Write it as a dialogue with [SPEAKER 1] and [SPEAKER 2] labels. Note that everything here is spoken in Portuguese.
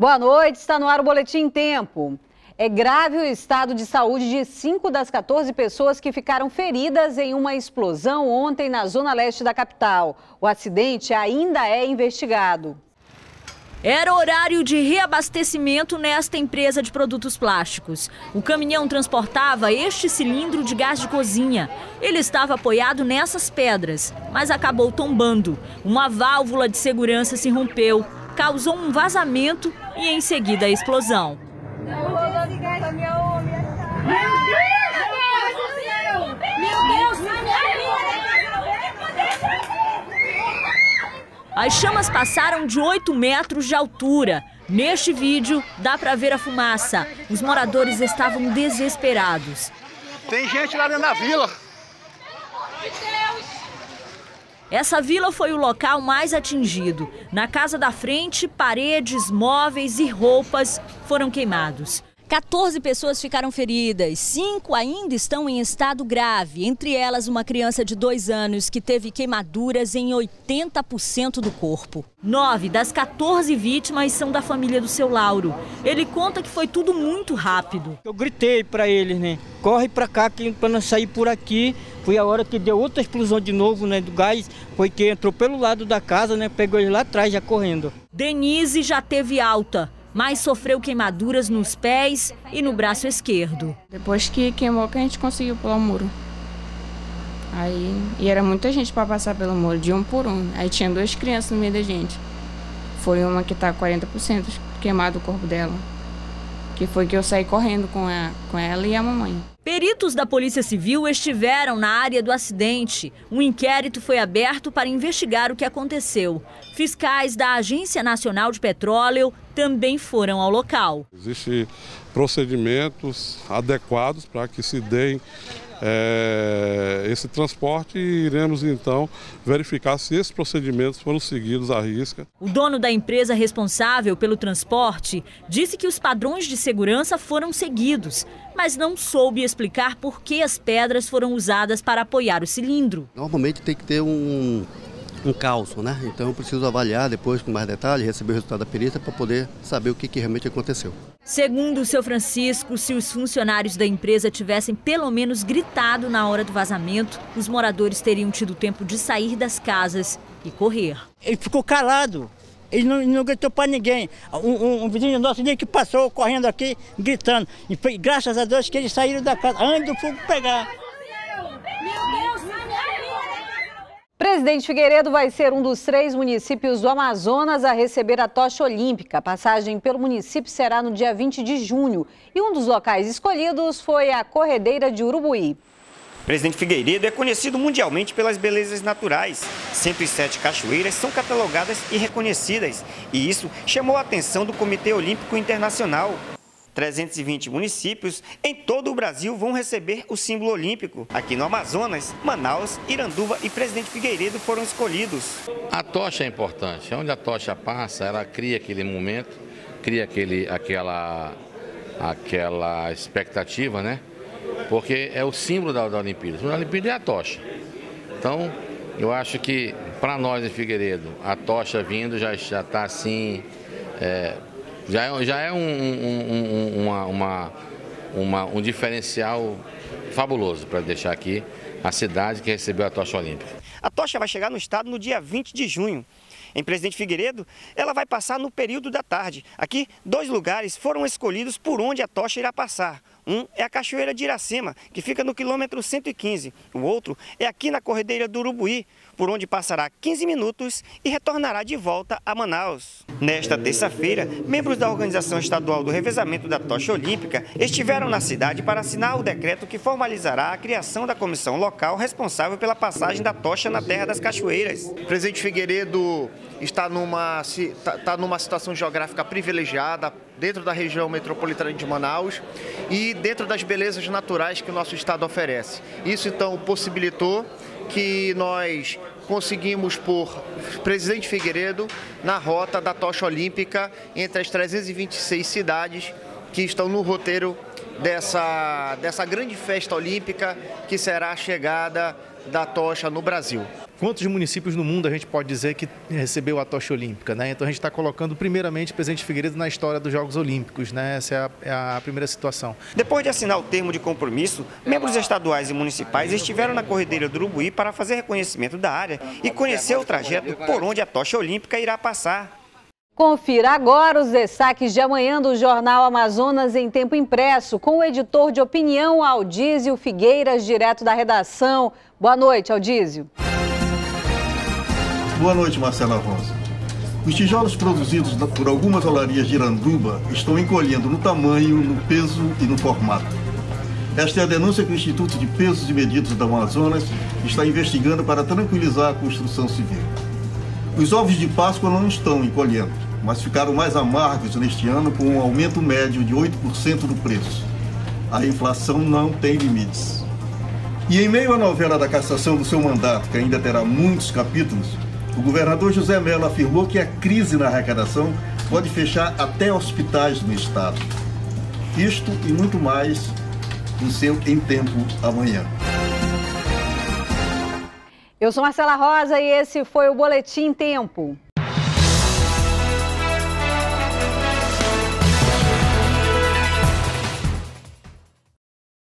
[SPEAKER 1] Boa noite, está no ar o Boletim Tempo. É grave o estado de saúde de 5 das 14 pessoas que ficaram feridas em uma explosão ontem na zona leste da capital. O acidente ainda é investigado.
[SPEAKER 2] Era horário de reabastecimento nesta empresa de produtos plásticos. O caminhão transportava este cilindro de gás de cozinha. Ele estava apoiado nessas pedras, mas acabou tombando. Uma válvula de segurança se rompeu, causou um vazamento e em seguida a explosão. As chamas passaram de 8 metros de altura. Neste vídeo, dá para ver a fumaça. Os moradores estavam desesperados.
[SPEAKER 3] Tem gente lá dentro da vila.
[SPEAKER 2] Essa vila foi o local mais atingido. Na casa da frente, paredes, móveis e roupas foram queimados. 14 pessoas ficaram feridas, 5 ainda estão em estado grave, entre elas uma criança de 2 anos que teve queimaduras em 80% do corpo. 9 das 14 vítimas são da família do seu Lauro. Ele conta que foi tudo muito rápido.
[SPEAKER 4] Eu gritei para eles, né? Corre para cá para não sair por aqui. Foi a hora que deu outra explosão de novo, né, do gás, foi que entrou pelo lado da casa, né, pegou ele lá atrás já correndo.
[SPEAKER 2] Denise já teve alta, mas sofreu queimaduras nos pés e no braço esquerdo.
[SPEAKER 5] Depois que queimou que a gente conseguiu pular o muro. E era muita gente para passar pelo muro, de um por um. Aí tinha 2 crianças no meio da gente. Foi uma que está 40% queimado o corpo dela. Que foi que eu saí correndo com ela e a mamãe.
[SPEAKER 2] Peritos da Polícia Civil estiveram na área do acidente. Um inquérito foi aberto para investigar o que aconteceu. Fiscais da Agência Nacional de Petróleo também foram ao local.
[SPEAKER 6] Existem procedimentos adequados para que se deem esse transporte e iremos então verificar se esses procedimentos foram seguidos à risca.
[SPEAKER 2] O dono da empresa responsável pelo transporte disse que os padrões de segurança foram seguidos, mas não soube explicar por que as pedras foram usadas para apoiar o cilindro.
[SPEAKER 7] Normalmente tem que ter um calço, né? Então eu preciso avaliar depois com mais detalhes, receber o resultado da perícia para poder saber o que realmente aconteceu.
[SPEAKER 2] Segundo o seu Francisco, se os funcionários da empresa tivessem pelo menos gritado na hora do vazamento, os moradores teriam tido tempo de sair das casas e correr.
[SPEAKER 4] Ele ficou calado, ele não gritou para ninguém. Um vizinho nosso ali que passou correndo aqui, gritando. E foi, graças a Deus que eles saíram da casa antes do fogo pegar.
[SPEAKER 1] Presidente Figueiredo vai ser um dos 3 municípios do Amazonas a receber a tocha olímpica. A passagem pelo município será no dia 20 de junho. E um dos locais escolhidos foi a Corredeira de Urubuí.
[SPEAKER 8] Presidente Figueiredo é conhecido mundialmente pelas belezas naturais. 107 cachoeiras são catalogadas e reconhecidas. E isso chamou a atenção do Comitê Olímpico Internacional. 320 municípios em todo o Brasil vão receber o símbolo olímpico. Aqui no Amazonas, Manaus, Iranduba e Presidente Figueiredo foram escolhidos.
[SPEAKER 9] A tocha é importante. Onde a tocha passa, ela cria aquele momento, cria aquela expectativa, né? Porque é o símbolo da Olimpíada. A Olimpíada é a tocha. Então, eu acho que para nós em Figueiredo, a tocha vindo já está assim... Já é um diferencial fabuloso para deixar aqui a cidade que recebeu a tocha olímpica.
[SPEAKER 8] A tocha vai chegar no estado no dia 20 de junho. Em Presidente Figueiredo, ela vai passar no período da tarde. Aqui, 2 lugares foram escolhidos por onde a tocha irá passar. Um é a Cachoeira de Iracema, que fica no quilômetro 115. O outro é aqui na Corredeira do Urubuí, por onde passará 15 minutos e retornará de volta a Manaus. Nesta terça-feira, membros da Organização Estadual do Revezamento da Tocha Olímpica estiveram na cidade para assinar o decreto que formalizará a criação da comissão local responsável pela passagem da tocha na Terra das Cachoeiras.
[SPEAKER 3] O Presidente Figueiredo está numa situação geográfica privilegiada dentro da região metropolitana de Manaus e dentro das belezas naturais que o nosso estado oferece. Isso então possibilitou que nós conseguimos pôr Presidente Figueiredo na rota da tocha olímpica entre as 326 cidades que estão no roteiro dessa grande festa olímpica que será a chegada da tocha no Brasil.
[SPEAKER 10] quantos municípios no mundo a gente pode dizer que recebeu a tocha olímpica, né? Então a gente está colocando primeiramente Presidente Figueiredo na história dos Jogos Olímpicos, né? Essa é a primeira situação.
[SPEAKER 8] Depois de assinar o termo de compromisso, membros estaduais e municipais estiveram na corredeira do Urubuí para fazer reconhecimento da área e conhecer o trajeto por onde a tocha olímpica irá passar.
[SPEAKER 1] Confira agora os destaques de amanhã do Jornal Amazonas em tempo impresso, com o editor de opinião Aldísio Figueiras, direto da redação. Boa noite, Aldísio.
[SPEAKER 11] Boa noite, Marcela Rosa. Os tijolos produzidos por algumas olarias de Iranduba estão encolhendo no tamanho, no peso e no formato. Esta é a denúncia que o Instituto de Pesos e Medidas do Amazonas está investigando para tranquilizar a construção civil. Os ovos de Páscoa não estão encolhendo, mas ficaram mais amargos neste ano com um aumento médio de 8% do preço. A inflação não tem limites. E em meio à novela da cassação do seu mandato, que ainda terá muitos capítulos, o governador José Mello afirmou que a crise na arrecadação pode fechar até hospitais no estado. Isto e muito mais no seu Em Tempo amanhã.
[SPEAKER 1] Eu sou Marcela Rosa e esse foi o Boletim Tempo.